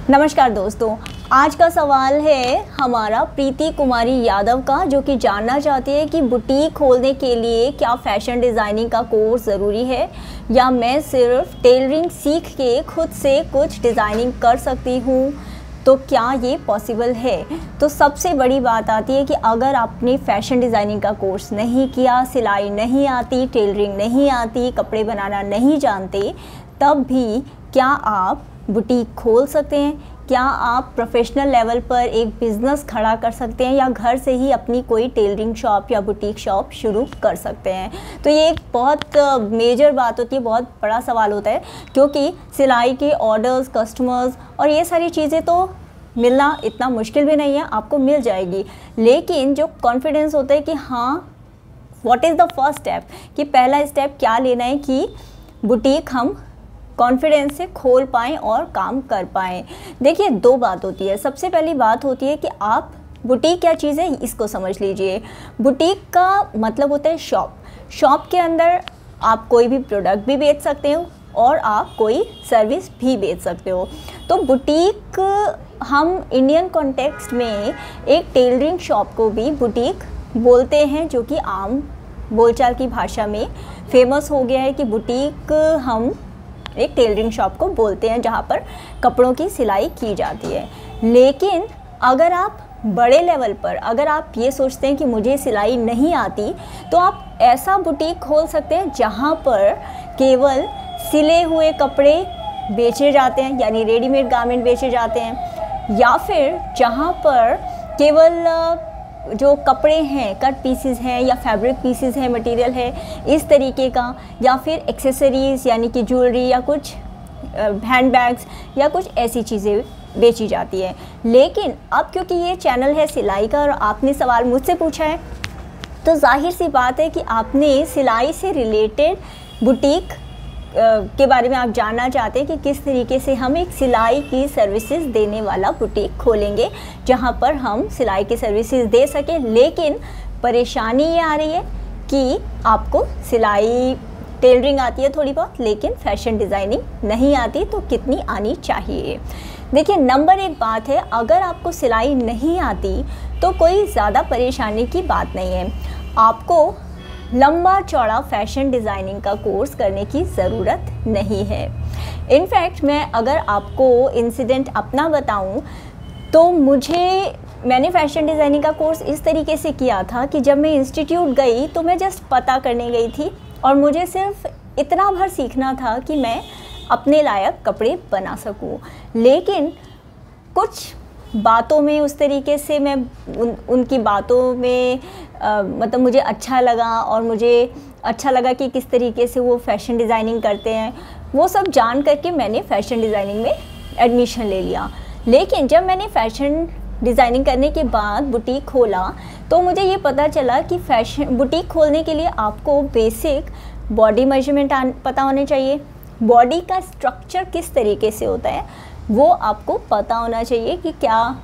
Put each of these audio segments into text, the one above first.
नमस्कार दोस्तों, आज का सवाल है हमारा प्रीति कुमारी यादव का, जो कि जानना चाहती है कि बुटीक खोलने के लिए क्या फैशन डिज़ाइनिंग का कोर्स ज़रूरी है या मैं सिर्फ टेलरिंग सीख के खुद से कुछ डिज़ाइनिंग कर सकती हूँ, तो क्या ये पॉसिबल है। तो सबसे बड़ी बात आती है कि अगर आपने फैशन डिज़ाइनिंग का कोर्स नहीं किया, सिलाई नहीं आती, टेलरिंग नहीं आती, कपड़े बनाना नहीं जानते, तब भी क्या आप बुटीक खोल सकते हैं, क्या आप प्रोफेशनल लेवल पर एक बिज़नेस खड़ा कर सकते हैं या घर से ही अपनी कोई टेलरिंग शॉप या बुटीक शॉप शुरू कर सकते हैं। तो ये एक बहुत मेजर बात होती है, बहुत बड़ा सवाल होता है, क्योंकि सिलाई के ऑर्डर्स, कस्टमर्स और ये सारी चीज़ें तो मिलना इतना मुश्किल भी नहीं है, आपको मिल जाएगी। लेकिन जो कॉन्फिडेंस होता है कि हाँ, what is the first step, कि पहला स्टेप क्या लेना है कि बुटीक हम कॉन्फिडेंस से खोल पाएँ और काम कर पाएँ। देखिए, दो बात होती है। सबसे पहली बात होती है कि आप बुटीक क्या चीज़ है इसको समझ लीजिए। बुटीक का मतलब होता है शॉप। शॉप के अंदर आप कोई भी प्रोडक्ट भी बेच सकते हो और आप कोई सर्विस भी बेच सकते हो। तो बुटीक हम इंडियन कॉन्टेक्स्ट में एक टेलरिंग शॉप को भी बुटीक बोलते हैं, जो कि आम बोलचाल की भाषा में फेमस हो गया है कि बुटीक हम एक टेलरिंग शॉप को बोलते हैं जहाँ पर कपड़ों की सिलाई की जाती है। लेकिन अगर आप बड़े लेवल पर, अगर आप ये सोचते हैं कि मुझे सिलाई नहीं आती, तो आप ऐसा बुटीक खोल सकते हैं जहाँ पर केवल सिले हुए कपड़े बेचे जाते हैं, यानी रेडीमेड गारमेंट बेचे जाते हैं, या फिर जहाँ पर केवल जो कपड़े हैं, कट पीसेस हैं या फैब्रिक पीसेस हैं, मटेरियल है इस तरीके का, या फिर एक्सेसरीज़ यानी कि ज्वेलरी या कुछ हैंड बैग्स या कुछ ऐसी चीज़ें बेची जाती है। लेकिन अब क्योंकि ये चैनल है सिलाई का और आपने सवाल मुझसे पूछा है, तो जाहिर सी बात है कि आपने सिलाई से रिलेटेड बुटीक के बारे में आप जानना चाहते हैं कि किस तरीके से हम एक सिलाई की सर्विसेज देने वाला बुटीक खोलेंगे जहां पर हम सिलाई की सर्विसेज दे सकें। लेकिन परेशानी ये आ रही है कि आपको सिलाई टेलरिंग आती है थोड़ी बहुत, लेकिन फैशन डिज़ाइनिंग नहीं आती, तो कितनी आनी चाहिए। देखिए, नंबर एक बात है, अगर आपको सिलाई नहीं आती तो कोई ज़्यादा परेशानी की बात नहीं है। आपको लंबा चौड़ा फैशन डिज़ाइनिंग का कोर्स करने की ज़रूरत नहीं है। इनफैक्ट मैं अगर आपको इंसिडेंट अपना बताऊं, तो मैंने फ़ैशन डिज़ाइनिंग का कोर्स इस तरीके से किया था कि जब मैं इंस्टीट्यूट गई तो मैं जस्ट पता करने गई थी और मुझे सिर्फ इतना भर सीखना था कि मैं अपने लायक कपड़े बना सकूं। लेकिन कुछ बातों में उस तरीके से मैं उनकी बातों में मतलब मुझे अच्छा लगा और मुझे अच्छा लगा कि किस तरीके से वो फैशन डिज़ाइनिंग करते हैं, वो सब जान करके मैंने फ़ैशन डिज़ाइनिंग में एडमिशन ले लिया। लेकिन जब मैंने फ़ैशन डिज़ाइनिंग करने के बाद बुटीक खोला, तो मुझे ये पता चला कि बुटीक खोलने के लिए आपको बेसिक बॉडी मेजरमेंट पता होने चाहिए। बॉडी का स्ट्रक्चर किस तरीके से होता है वो आपको पता होना चाहिए कि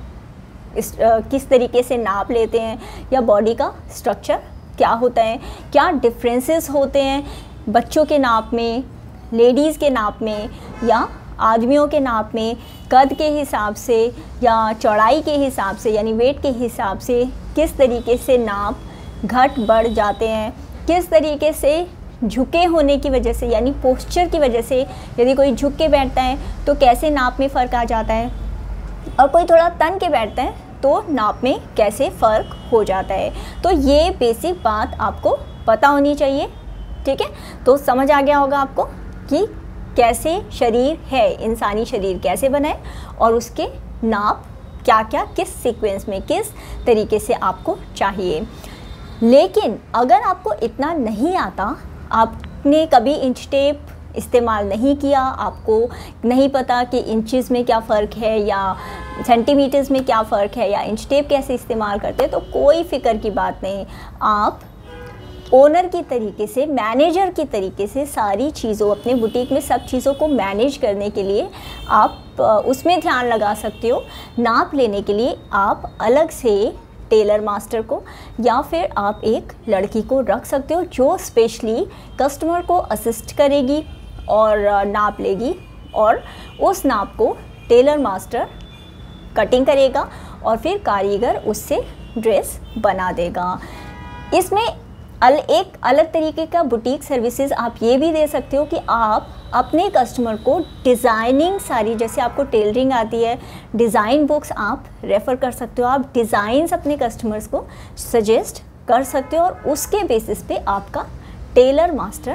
किस तरीके से नाप लेते हैं, या बॉडी का स्ट्रक्चर क्या होता है, क्या डिफरेंसेस होते हैं बच्चों के नाप में, लेडीज़ के नाप में या आदमियों के नाप में, कद के हिसाब से या चौड़ाई के हिसाब से यानी वेट के हिसाब से किस तरीके से नाप घट बढ़ जाते हैं, किस तरीके से झुके होने की वजह से यानी पोस्चर की वजह से यदि कोई झुक के बैठता है तो कैसे नाप में फ़र्क आ जाता है, और कोई थोड़ा तन के बैठता है तो नाप में कैसे फ़र्क हो जाता है। तो ये बेसिक बात आपको पता होनी चाहिए, ठीक है। तो समझ आ गया होगा आपको कि कैसे शरीर है, इंसानी शरीर कैसे बनाए और उसके नाप क्या क्या किस सीक्वेंस में किस तरीके से आपको चाहिए। लेकिन अगर आपको इतना नहीं आता, आपने कभी इंच टेप इस्तेमाल नहीं किया, आपको नहीं पता कि इंचेस में क्या फ़र्क है या सेंटीमीटर्स में क्या फ़र्क है या इंच टेप कैसे इस्तेमाल करते हैं, तो कोई फ़िक्र की बात नहीं। आप ओनर की तरीके से, मैनेजर की तरीके से सारी चीज़ों, अपने बुटीक में सब चीज़ों को मैनेज करने के लिए आप उसमें ध्यान लगा सकते हो। नाप लेने के लिए आप अलग से टेलर मास्टर को या फिर आप एक लड़की को रख सकते हो जो स्पेशली कस्टमर को असिस्ट करेगी और नाप लेगी और उस नाप को टेलर मास्टर कटिंग करेगा और फिर कारीगर उससे ड्रेस बना देगा। इसमें एक अलग तरीके का बुटीक सर्विसेज आप ये भी दे सकते हो कि आप अपने कस्टमर को डिज़ाइनिंग सारी, जैसे आपको टेलरिंग आती है, डिज़ाइन बुक्स आप रेफ़र कर सकते हो, आप डिज़ाइंस अपने कस्टमर्स को सजेस्ट कर सकते हो और उसके बेसिस पे आपका टेलर मास्टर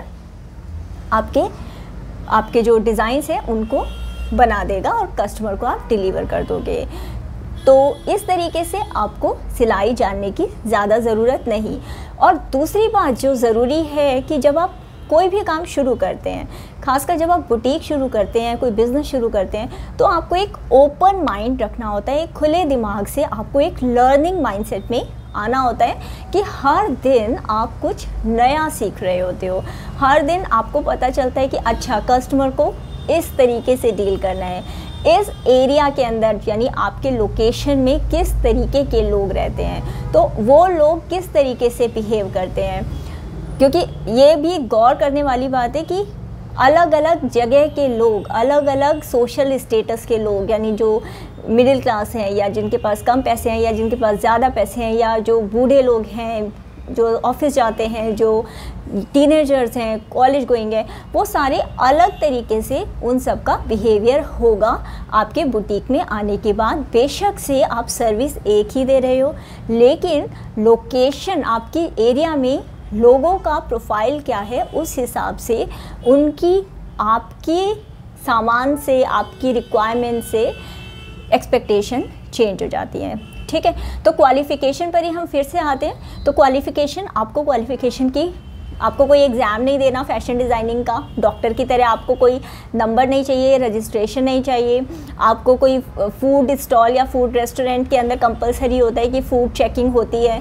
आपके जो डिज़ाइंस हैं उनको बना देगा और कस्टमर को आप डिलीवर कर दोगे। तो इस तरीके से आपको सिलाई जानने की ज़्यादा ज़रूरत नहीं। और दूसरी बात जो ज़रूरी है कि जब आप कोई भी काम शुरू करते हैं, खासकर जब आप बुटीक शुरू करते हैं, कोई बिज़नेस शुरू करते हैं, तो आपको एक ओपन माइंड रखना होता है। एक खुले दिमाग से आपको एक लर्निंग माइंडसेट में आना होता है कि हर दिन आप कुछ नया सीख रहे होते हो। हर दिन आपको पता चलता है कि अच्छा कस्टमर को इस तरीके से डील करना है, इस एरिया के अंदर यानी आपके लोकेशन में किस तरीके के लोग रहते हैं, तो वो लोग किस तरीके से बिहेव करते हैं। क्योंकि ये भी गौर करने वाली बात है कि अलग अलग जगह के लोग, अलग अलग सोशल स्टेटस के लोग, यानी जो मिडिल क्लास हैं या जिनके पास कम पैसे हैं या जिनके पास ज़्यादा पैसे हैं, या जो बूढ़े लोग हैं जो ऑफिस जाते हैं, जो टीनेजर्स हैं, कॉलेज गोइंग है, वो सारे अलग तरीके से उन सब का बिहेवियर होगा आपके बुटीक में आने के बाद। बेशक से आप सर्विस एक ही दे रहे हो, लेकिन लोकेशन आपकी एरिया में लोगों का प्रोफाइल क्या है, उस हिसाब से उनकी आपकी सामान से, आपकी रिक्वायरमेंट से एक्सपेक्टेशन चेंज हो जाती है। ठीक है, तो क्वालिफ़िकेशन पर ही हम फिर से आते हैं। तो क्वालिफ़िकेशन, आपको क्वालिफ़िकेशन की, आपको कोई एग्ज़ाम नहीं देना फैशन डिज़ाइनिंग का, डॉक्टर की तरह आपको कोई नंबर नहीं चाहिए, रजिस्ट्रेशन नहीं चाहिए, आपको कोई फूड स्टॉल या फूड रेस्टोरेंट के अंदर कंपलसरी होता है कि फ़ूड चेकिंग होती है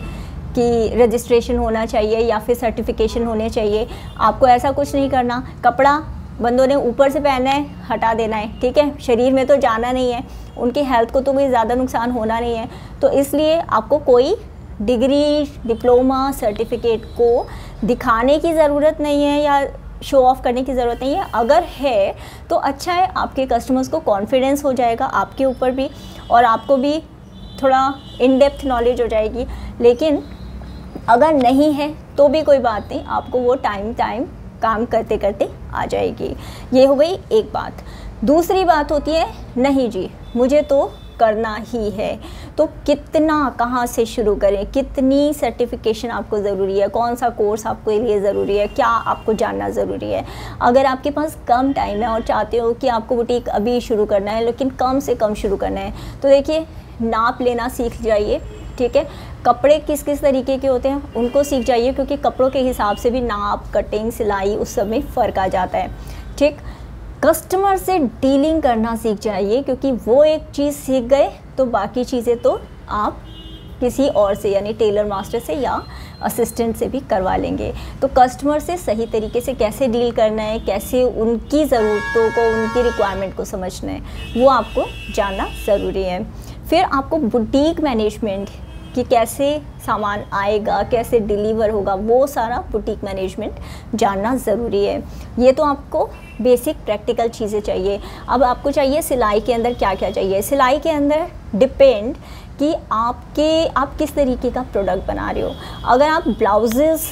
कि रजिस्ट्रेशन होना चाहिए या फिर सर्टिफिकेशन होने चाहिए। आपको ऐसा कुछ नहीं करना। कपड़ा बंदों ने ऊपर से पहना है, हटा देना है, ठीक है, शरीर में तो जाना नहीं है, उनकी हेल्थ को तो कोई ज़्यादा नुकसान होना नहीं है। तो इसलिए आपको कोई डिग्री, डिप्लोमा, सर्टिफिकेट को दिखाने की ज़रूरत नहीं है या शो ऑफ करने की ज़रूरत नहीं है। अगर है तो अच्छा है, आपके कस्टमर्स को कॉन्फिडेंस हो जाएगा आपके ऊपर भी, और आपको भी थोड़ा इन डेप्थ नॉलेज हो जाएगी। लेकिन अगर नहीं है तो भी कोई बात नहीं, आपको वो टाइम काम करते करते आ जाएगी। ये हो गई एक बात। दूसरी बात होती है, नहीं जी मुझे तो करना ही है, तो कितना, कहाँ से शुरू करें, कितनी सर्टिफिकेशन आपको ज़रूरी है, कौन सा कोर्स आपके लिए ज़रूरी है, क्या आपको जानना ज़रूरी है। अगर आपके पास कम टाइम है और चाहते हो कि आपको बुटीक अभी शुरू करना है लेकिन कम से कम शुरू करना है, तो देखिए नाप लेना सीख जाइए। ठीक है, कपड़े किस किस तरीके के होते हैं उनको सीख जाइए, क्योंकि कपड़ों के हिसाब से भी नाप, कटिंग, सिलाई उस सब में फ़र्क आ जाता है। ठीक, कस्टमर से डीलिंग करना सीख जाइए, क्योंकि वो एक चीज़ सीख गए तो बाकी चीज़ें तो आप किसी और से यानी टेलर मास्टर से या असिस्टेंट से भी करवा लेंगे। तो कस्टमर से सही तरीके से कैसे डील करना है, कैसे उनकी ज़रूरतों को, उनकी रिक्वायरमेंट को समझना है, वो आपको जानना ज़रूरी है। फिर आपको बुटीक मैनेजमेंट कि कैसे सामान आएगा, कैसे डिलीवर होगा, वो सारा बुटीक मैनेजमेंट जानना ज़रूरी है। ये तो आपको बेसिक प्रैक्टिकल चीज़ें चाहिए। अब आपको चाहिए सिलाई के अंदर क्या क्या चाहिए। सिलाई के अंदर डिपेंड कि आप किस तरीके का प्रोडक्ट बना रहे हो। अगर आप ब्लाउजेस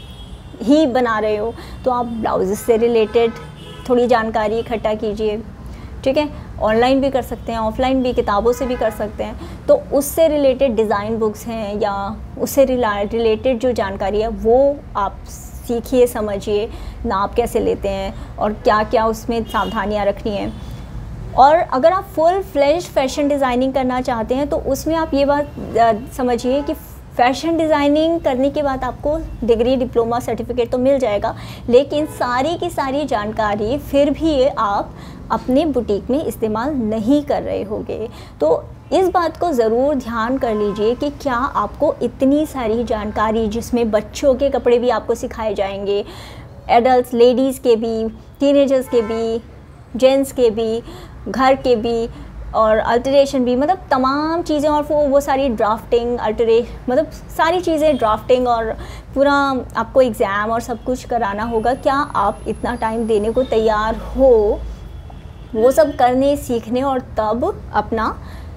ही बना रहे हो तो आप ब्लाउजेस से रिलेटेड थोड़ी जानकारी इकट्ठा कीजिए। ठीक है, ऑनलाइन भी कर सकते हैं, ऑफलाइन भी, किताबों से भी कर सकते हैं। तो उससे रिलेटेड डिज़ाइन बुक्स हैं या उससे रिलेटेड जो जानकारी है वो आप सीखिए, समझिए, नाप कैसे लेते हैं और क्या क्या उसमें सावधानियां रखनी है। और अगर आप फुल फ्लेज्ड फैशन डिज़ाइनिंग करना चाहते हैं तो उसमें आप ये बात समझिए कि फ़ैशन डिज़ाइनिंग करने के बाद आपको डिग्री, डिप्लोमा, सर्टिफिकेट तो मिल जाएगा, लेकिन सारी की सारी जानकारी फिर भी आप अपने बुटीक में इस्तेमाल नहीं कर रहे होंगे। तो इस बात को ज़रूर ध्यान कर लीजिए कि क्या आपको इतनी सारी जानकारी, जिसमें बच्चों के कपड़े भी आपको सिखाए जाएंगे, एडल्ट, लेडीज़ के भी, टीनेजर्स के भी, जेंट्स के भी, घर के भी और अल्टरेशन भी, मतलब तमाम चीज़ें, और वो सारी ड्राफ्टिंग, मतलब सारी चीज़ें ड्राफ्टिंग, और पूरा आपको एग्ज़ाम और सब कुछ कराना होगा। क्या आप इतना टाइम देने को तैयार हो वो सब करने सीखने और तब अपना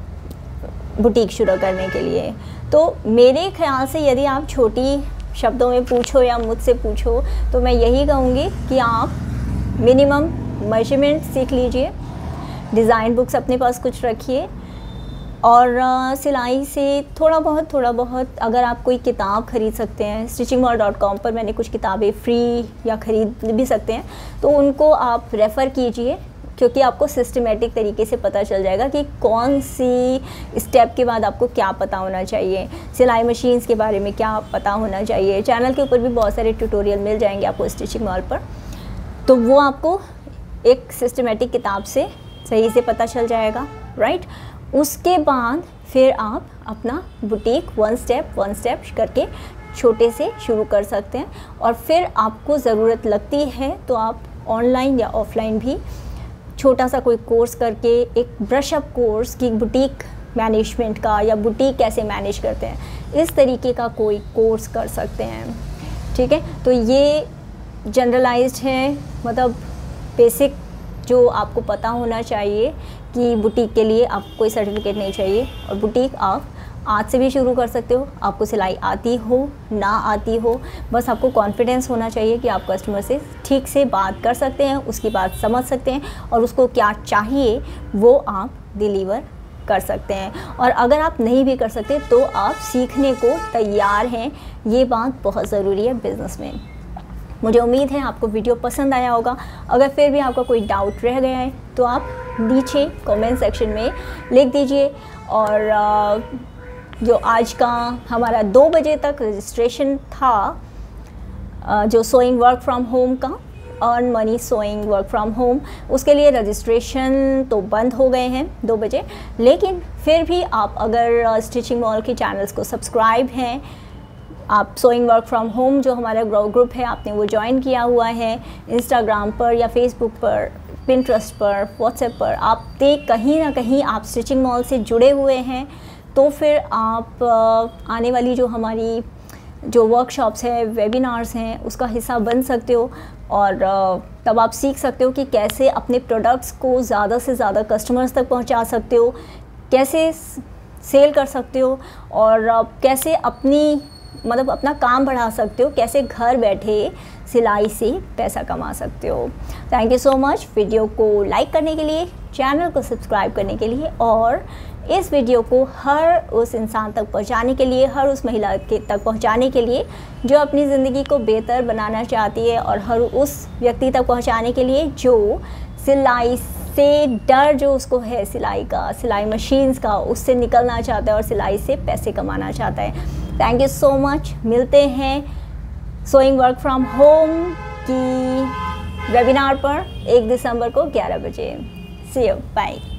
बुटीक शुरू करने के लिए। तो मेरे ख्याल से यदि आप छोटी शब्दों में पूछो या मुझसे पूछो तो मैं यही कहूँगी कि आप मिनिमम मेजरमेंट सीख लीजिए, डिज़ाइन बुक्स अपने पास कुछ रखिए, और सिलाई से थोड़ा बहुत अगर आप कोई किताब ख़रीद सकते हैं, stitchingmall.com पर मैंने कुछ किताबें फ्री या ख़रीद भी सकते हैं, तो उनको आप रेफ़र कीजिए, क्योंकि आपको सिस्टमेटिक तरीके से पता चल जाएगा कि कौन सी स्टेप के बाद आपको क्या पता होना चाहिए, सिलाई मशीन्स के बारे में क्या पता होना चाहिए। चैनल के ऊपर भी बहुत सारे ट्यूटोरियल मिल जाएंगे आपको स्टिचिंग मॉल पर, तो वो आपको एक सिस्टमेटिक किताब से सही से पता चल जाएगा, राइट। उसके बाद फिर आप अपना बुटीक वन स्टेप करके छोटे से शुरू कर सकते हैं, और फिर आपको ज़रूरत लगती है तो आप ऑनलाइन या ऑफलाइन भी छोटा सा कोई कोर्स करके, एक ब्रशअप कोर्स की बुटीक मैनेजमेंट का या बुटीक कैसे मैनेज करते हैं, इस तरीके का कोई कोर्स कर सकते हैं, ठीक है। तो ये जनरलाइज्ड है, मतलब बेसिक जो आपको पता होना चाहिए कि बुटीक के लिए आपको कोई सर्टिफिकेट नहीं चाहिए, और बुटीक आप आज से भी शुरू कर सकते हो। आपको सिलाई आती हो ना आती हो, बस आपको कॉन्फिडेंस होना चाहिए कि आप कस्टमर से ठीक से बात कर सकते हैं, उसकी बात समझ सकते हैं, और उसको क्या चाहिए वो आप डिलीवर कर सकते हैं। और अगर आप नहीं भी कर सकते तो आप सीखने को तैयार हैं, ये बात बहुत ज़रूरी है बिज़नेस में। मुझे उम्मीद है आपको वीडियो पसंद आया होगा। अगर फिर भी आपका कोई डाउट रह गया है तो आप नीचे कमेंट सेक्शन में लिख दीजिए, और जो आज का हमारा 2 बजे तक रजिस्ट्रेशन था, जो सोइंग वर्क फ्रॉम होम का, earn money sewing work from home, उसके लिए रजिस्ट्रेशन तो बंद हो गए हैं 2 बजे, लेकिन फिर भी आप अगर स्टिचिंग मॉल के चैनल्स को सब्सक्राइब हैं, आप सोइंग वर्क फ्रॉम होम जो हमारा ग्रुप है आपने वो ज्वाइन किया हुआ है, इंस्टाग्राम पर या फेसबुक पर, पिंटरेस्ट पर, व्हाट्सएप पर, आप कहीं ना कहीं आप स्टिचिंग मॉल से जुड़े हुए हैं, तो फिर आप आने वाली जो हमारी जो वर्कशॉप्स हैं, वेबिनार्स हैं, उसका हिस्सा बन सकते हो, और तब आप सीख सकते हो कि कैसे अपने प्रोडक्ट्स को ज़्यादा से ज़्यादा कस्टमर्स तक पहुंचा सकते हो, कैसे सेल कर सकते हो, और कैसे अपना काम बढ़ा सकते हो, कैसे घर बैठे सिलाई से पैसा कमा सकते हो। Thank you so much video को लाइक करने के लिए, चैनल को सब्सक्राइब करने के लिए, और इस वीडियो को हर उस इंसान तक पहुंचाने के लिए, हर उस महिला के तक पहुंचाने के लिए जो अपनी ज़िंदगी को बेहतर बनाना चाहती है, और हर उस व्यक्ति तक पहुंचाने के लिए जो सिलाई से डर जो उसको है, सिलाई मशीन्स का, उससे निकलना चाहता है और सिलाई से पैसे कमाना चाहता है। Thank you so much. मिलते हैं सोइंग वर्क फ्रॉम होम की वेबिनार पर 1 दिसंबर को 11 बजे। See you, bye.